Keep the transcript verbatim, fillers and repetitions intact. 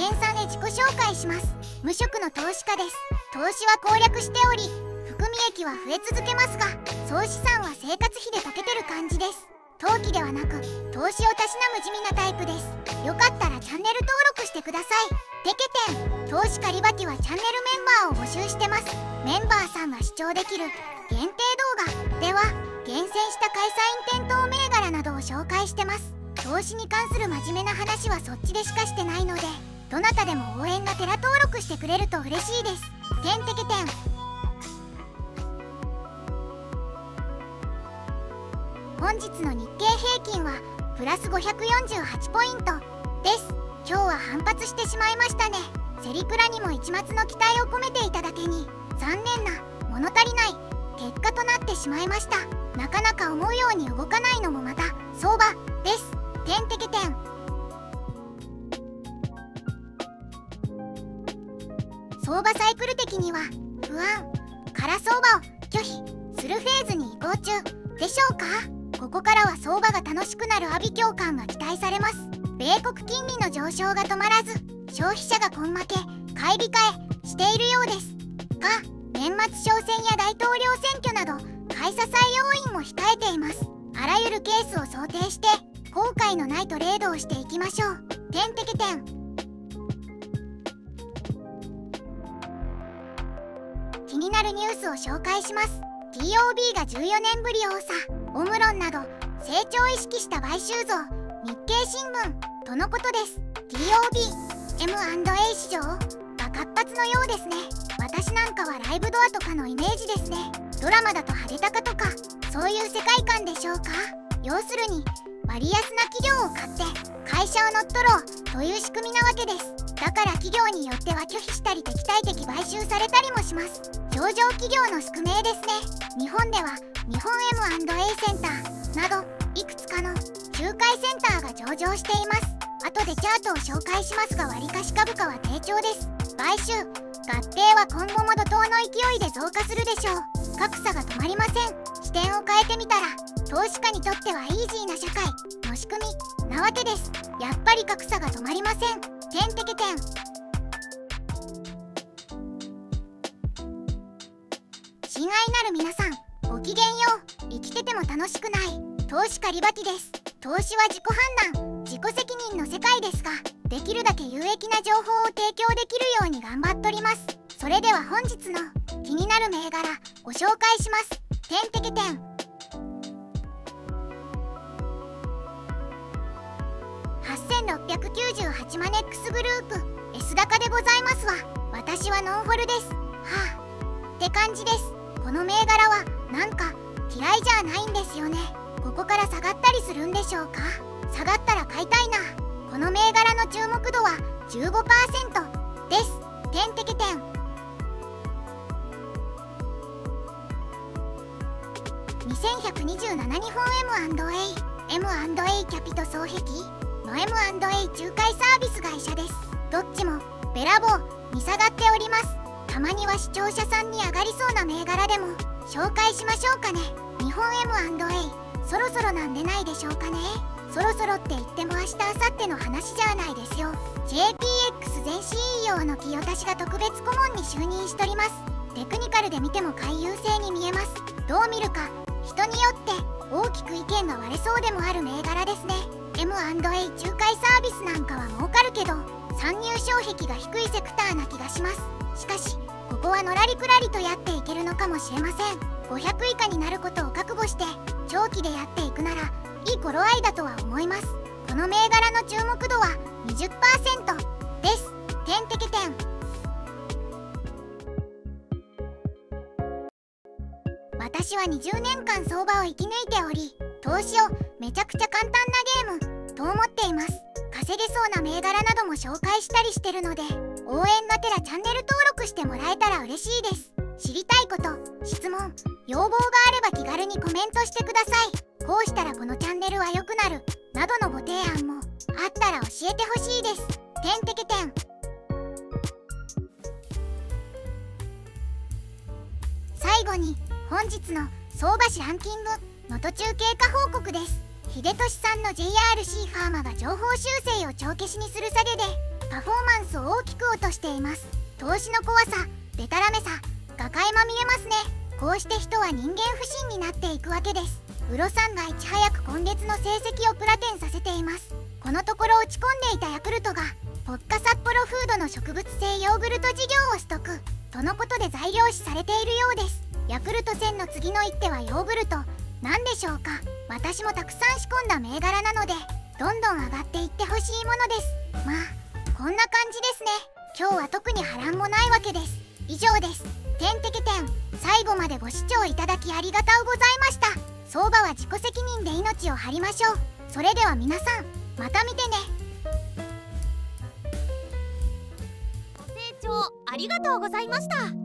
健さんへ自己紹介します。無職の投資家です。投資は攻略しており、含み益は増え続けますが、総資産は生活費で溶けてる感じです。投機ではなく投資をたしなむ地味なタイプです。よかったらチャンネル登録してください。テケテン投資カリバティはチャンネルメンバーを募集してます。メンバーさんが視聴できる限定動画では厳選した開催店頭銘柄などを紹介してます。投資に関する真面目な話はそっちでしかしてないので、どなたでも応援がてら登録してくれると嬉しいです。テンテケテン本日の日経平均はプラスごひゃくよんじゅうはちポイントです。今日は反発してしまいましたね。セリクラにも一抹の期待を込めていただけに残念な物足りない結果となってしまいました。なかなか思うように動かないのもまた相場です。テンテケテン相場サイクル的には不安から相場を拒否するフェーズに移行中でしょうか。ここからは相場が楽しくなる阿鼻叫喚が期待されます。米国金利の上昇が止まらず、消費者が根負け買い控えしているようですが、年末商戦や大統領選挙など買い支え要因も控えています。あらゆるケースを想定して後悔のないトレードをしていきましょう。テンテケテン気になるニュースを紹介します。 ティーオービー がじゅうよねんぶり応差、オムロンなど成長を意識した買収増、日経新聞とのことです。 ティーオービー、エムアンドエー 市場が活発のようですね。私なんかはライブドアとかのイメージですね。ドラマだと派手高とかそういう世界観でしょうか。要するに割安な企業を買って会社を乗っ取ろうという仕組みなわけです。だから企業によっては拒否したり敵対的買収されたりもします。上場企業の宿命ですね。日本では日本 エムアンドエー センターなどいくつかの仲介センターが上場しています。後でチャートを紹介しますが、割貸株価は低調です。買収合併は今後も怒涛の勢いで増加するでしょう。格差が止まりません。視点を変えてみたら投資家にとってはイージーな社会の仕組みなわけです。やっぱり格差が止まりません。テンテケテン親愛なる皆さん、ごきげんよう。生きてても楽しくない投資カリバティです。投資は自己判断自己責任の世界ですが、できるだけ有益な情報を提供できるように頑張っております。それでは本日の気になる銘柄ご紹介します。テンテケテンはっせんろっぴゃくきゅうじゅうはちマネックスグループ S 高でございますわ。私はノンフォルです。はあって感じです。この銘柄はなんか嫌いじゃないんですよね。ここから下がったりするんでしょうか。下がったら買いたいな。この銘柄の注目度は じゅうごパーセント です。テンテケテンにせんひゃくにじゅうなな日本 エムアンドエー エムアンドエー キャピト双璧の エムアンドエー 仲介サービス会社です。どっちもべらぼうに下がっております。たまには視聴者さんに上がりそうな銘柄でも紹介しましょうかね。日本 エムアンドエー そろそろなんでないでしょうかね。そろそろって言っても明日明後日の話じゃないですよ。 ジェーピーエックス 前 シーイーオー の清田氏が特別顧問に就任しております。テクニカルで見ても買い優勢に見えます。どう見るか人によって大きく意見が割れそうでもある銘柄ですね。 エムアンドエー 仲介サービスなんかは儲かるけど参入障壁が低いセクターな気がします。しかしここはのらりくらりとやっていけるのかもしれません。ごひゃく以下になることを覚悟して長期でやっていくならいい頃合いだとは思います。この銘柄の注目度は にじゅっパーセント です。テンテケテン私はにじゅうねんかん相場を生き抜いており、投資をめちゃくちゃ簡単なゲームと思っています。稼げそうな銘柄なども紹介したりしてるので、応援がてらチャンネル登録してもらえたら嬉しいです。知りたいこと、質問、要望があれば気軽にコメントしてください。こうしたらこのチャンネルは良くなるなどのご提案もあったら教えてほしいです。テンテケテン最後に本日の相場誌ランキング能登中経過報告です。秀俊さんの ジェイアールシー ファーマが情報修正を帳消しにする下げでパフォーマンスを大きく落としています。投資の怖さ、デタラメさが垣間見えますね。こうして人は人間不信になっていくわけです。ウロさんがいち早く今月の成績をプラテンさせています。このところ落ち込んでいたヤクルトがポッカ札幌フードの植物性ヨーグルト事業を取得とのことで材料視されているようです。ヤクルトせんの次の一手はヨーグルトなんでしょうか。私もたくさん仕込んだ銘柄なのでどんどん上がっていってほしいものです。まあこんな感じですね。今日は特に波乱もないわけです。以上です。てんてけてん。最後までご視聴いただきありがとうございました。相場は自己責任で命を張りましょう。それでは皆さんまた見てね。 ご清聴ありがとうございました。